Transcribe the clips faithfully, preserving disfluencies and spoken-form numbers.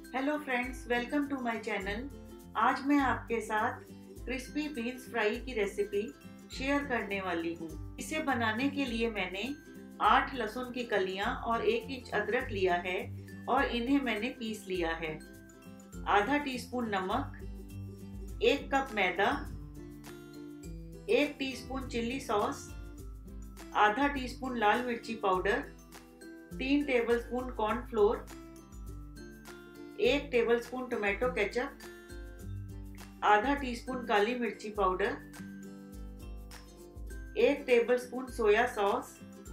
Hello friends, welcome to my channel. आज मैं आपके साथ क्रिस्पी बीन्स फ्राई की रेसिपी शेयर करने वाली हूँ। इसे बनाने के लिए मैंने आठ लहसुन की कलियां और एक इंच अदरक लिया है और इन्हें मैंने पीस लिया है। आधा टीस्पून नमक, एक कप मैदा, एक टीस्पून चिल्ली सॉस, आधा टीस्पून लाल मिर्ची पाउडर, तीन टेबलस्पून कॉर्नफ्लोर, एक टेबलस्पून टोमेटो केचप, आधा टीस्पून काली मिर्ची पाउडर, एक टेबलस्पून सोया सॉस,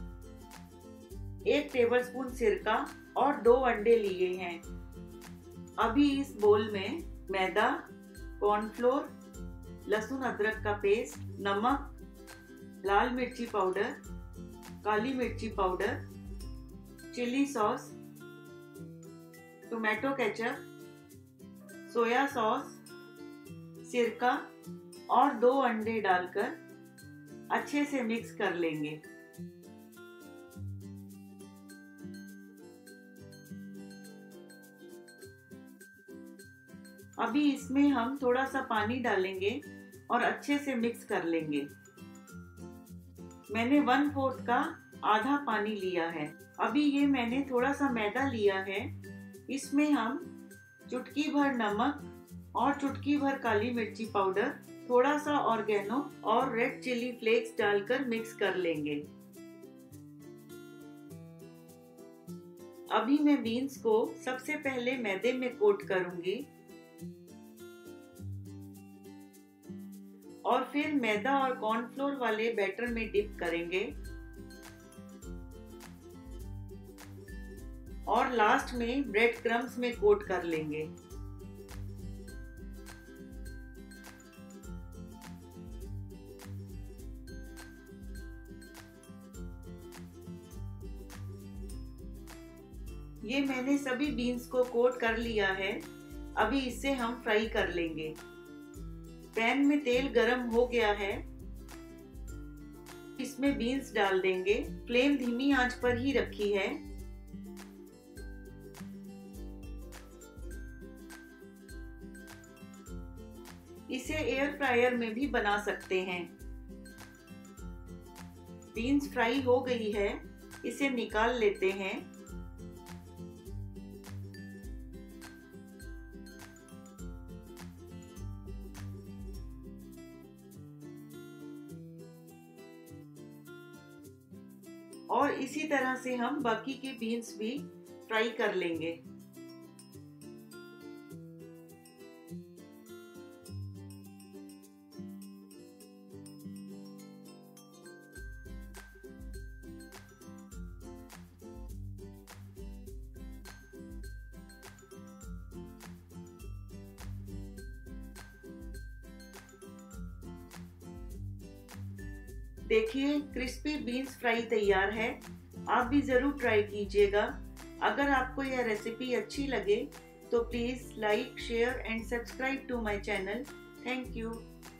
एक टेबलस्पून सिरका और दो अंडे लिए हैं। अभी इस बोल में मैदा, कॉर्नफ्लोर, लहसुन अदरक का पेस्ट, नमक, लाल मिर्ची पाउडर, काली मिर्ची powder, chilli sauce, tomato ketchup, soya sauce, सिरका और दो अंडे डालकर अच्छे से मिक्स कर लेंगे। अभी इसमें हम थोड़ा सा पानी डालेंगे और अच्छे से मिक्स कर लेंगे। मैंने वन फोर्थ का आधा पानी लिया है। अभी ये मैंने थोड़ा सा मैदा लिया है, इसमें हम चुटकी भर नमक और चुटकी भर काली मिर्ची पाउडर, थोड़ा सा ऑर्गेनो और रेड चिली फ्लेक्स डालकर मिक्स कर लेंगे। अभी मैं बीन्स को सबसे पहले मैदे में कोट करूंगी और फिर मैदा और कॉर्नफ्लोर वाले बैटर में डिप करेंगे और लास्ट में ब्रेड क्रम्स में कोट कर लेंगे। ये मैंने सभी बीन्स को कोट कर लिया है। अभी इसे हम फ्राई कर लेंगे। पैन में तेल गरम हो गया है, इसमें बीन्स डाल देंगे। फ्लेम धीमी आंच पर ही रखी है। इसे एयर फ्रायर में भी बना सकते हैं। बीन्स फ्राई हो गई है, इसे निकाल लेते हैं। और इसी तरह से हम बाकी के बीन्स भी फ्राई कर लेंगे। देखिए, क्रिस्पी बीन्स फ्राई तैयार है। आप भी ज़रूर ट्राई कीजिएगा। अगर आपको यह रेसिपी अच्छी लगे तो please like, share and subscribe to my channel. Thank you.